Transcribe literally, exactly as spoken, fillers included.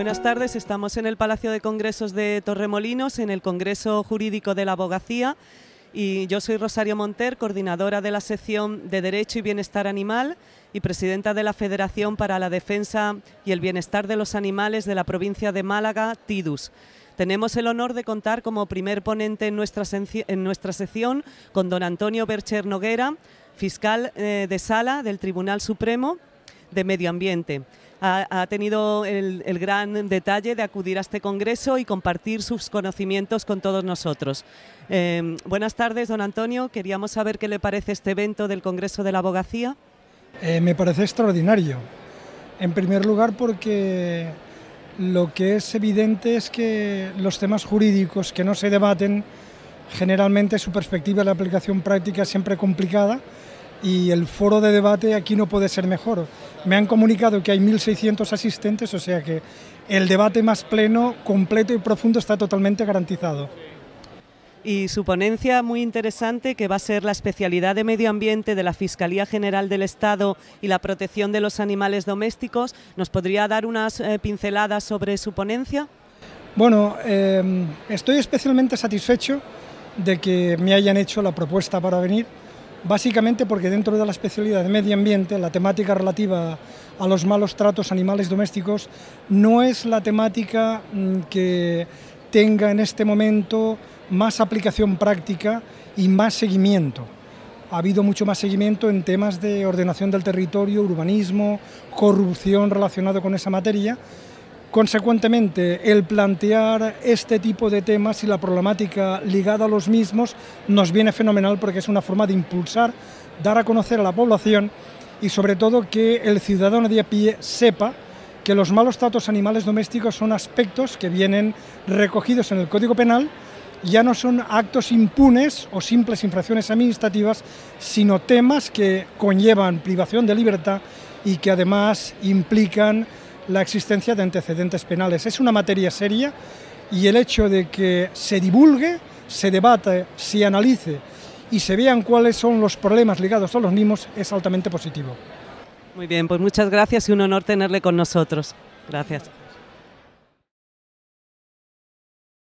Buenas tardes, estamos en el Palacio de Congresos de Torremolinos, en el Congreso Jurídico de la Abogacía, y yo soy Rosario Monter, coordinadora de la sección de Derecho y Bienestar Animal y presidenta de la Federación para la Defensa y el Bienestar de los Animales de la provincia de Málaga, TIDUS. Tenemos el honor de contar como primer ponente en nuestra, en nuestra sección con don Antonio Bercher Noguera, fiscal eh, de Sala del Tribunal Supremo de Medio Ambiente. Ha, ha tenido el, el gran detalle de acudir a este congreso y compartir sus conocimientos con todos nosotros. Eh, buenas tardes, don Antonio. Queríamos saber qué le parece este evento del Congreso de la Abogacía. Eh, me parece extraordinario. En primer lugar, porque lo que es evidente es que los temas jurídicos que no se debaten, generalmente su perspectiva de aplicación práctica es siempre complicada, y el foro de debate aquí no puede ser mejor. Me han comunicado que hay mil seiscientos asistentes, o sea que el debate más pleno, completo y profundo está totalmente garantizado. Y su ponencia muy interesante, que va a ser la especialidad de medio ambiente de la Fiscalía General del Estado y la protección de los animales domésticos. ¿Nos podría dar unas eh, pinceladas sobre su ponencia? Bueno, eh, estoy especialmente satisfecho de que me hayan hecho la propuesta para venir, básicamente porque dentro de la especialidad de medio ambiente, la temática relativa a los malos tratos a animales domésticos no es la temática que tenga en este momento más aplicación práctica y más seguimiento. Ha habido mucho más seguimiento en temas de ordenación del territorio, urbanismo, corrupción relacionado con esa materia. Consecuentemente, el plantear este tipo de temas y la problemática ligada a los mismos nos viene fenomenal, porque es una forma de impulsar, dar a conocer a la población y sobre todo que el ciudadano de a pie sepa que los malos tratos a animales domésticos son aspectos que vienen recogidos en el Código Penal. Ya no son actos impunes o simples infracciones administrativas, sino temas que conllevan privación de libertad y que además implican la existencia de antecedentes penales. Es una materia seria y el hecho de que se divulgue, se debata, se analice y se vean cuáles son los problemas ligados a los mismos es altamente positivo. Muy bien, pues muchas gracias y un honor tenerle con nosotros. Gracias.